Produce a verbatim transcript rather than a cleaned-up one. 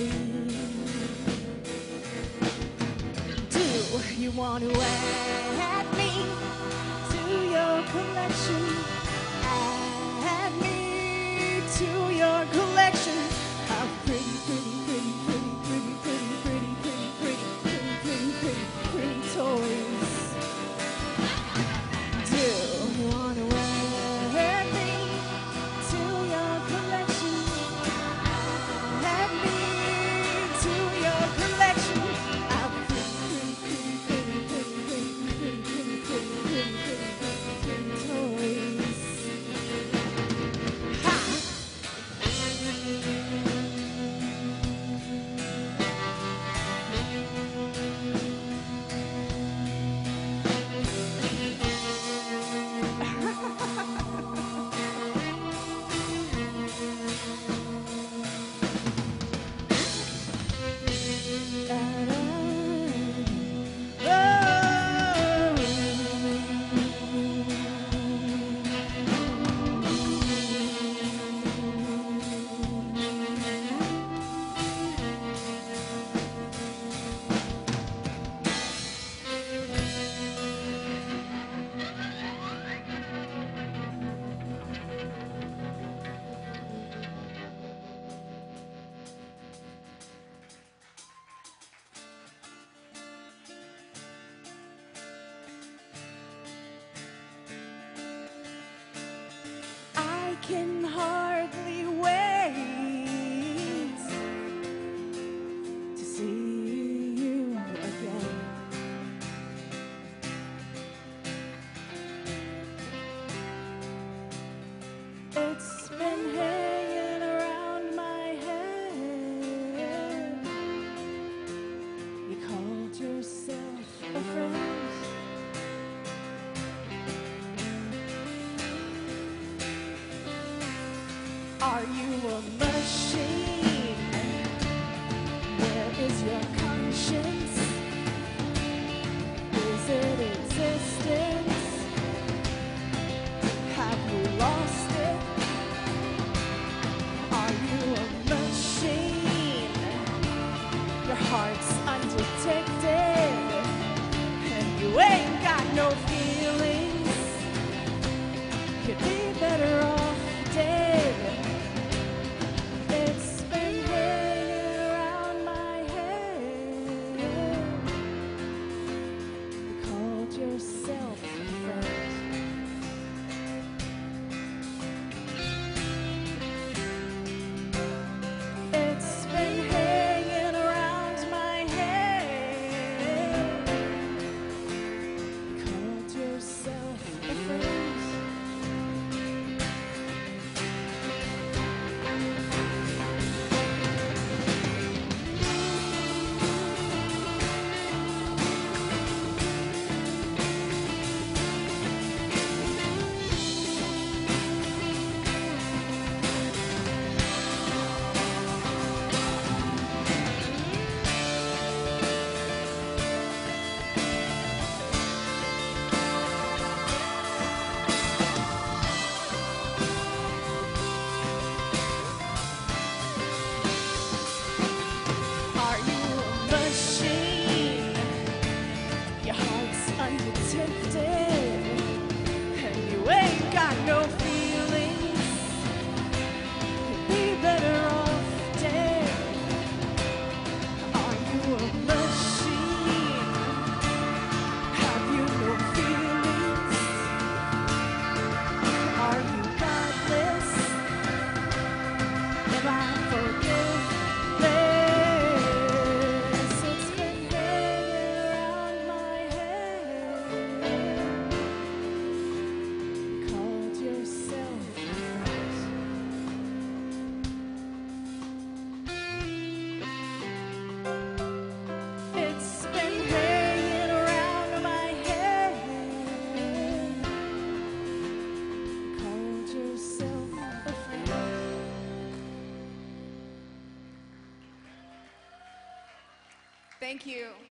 Do you want to add me to your collection? Add me to your collection of pretty, pretty, pretty, pretty, pretty, pretty, pretty, pretty, pretty, pretty, pretty, pretty, pretty toys. Do you want to add me to your collection? Add me to your collection of pretty, pretty, pretty, pretty, pretty, pretty, pretty, pretty, pretty, pretty, pretty toys. Ha! I can hardly wait to see you again. It's been hanging around my head. You called yourself a friend. Are you a machine? Where is your conscience? Is it existence? Have you lost it? Are you a machine? Your heart's undetected, and you ain't got no feelings. You'd be better off dead. It's been hanging around my head. You called yourself a friend. It's been hanging around my head. You called yourself a friend. Are you a machine? Your heart's undetected, and you ain't got no feelings. You'd be better off dead. Are you a machine? Have you no feelings? Are you godless? Am I forgiveness? It's been hanging around my head. You called yourself a friend. It's been hanging around my head. You called yourself a friend. Thank you.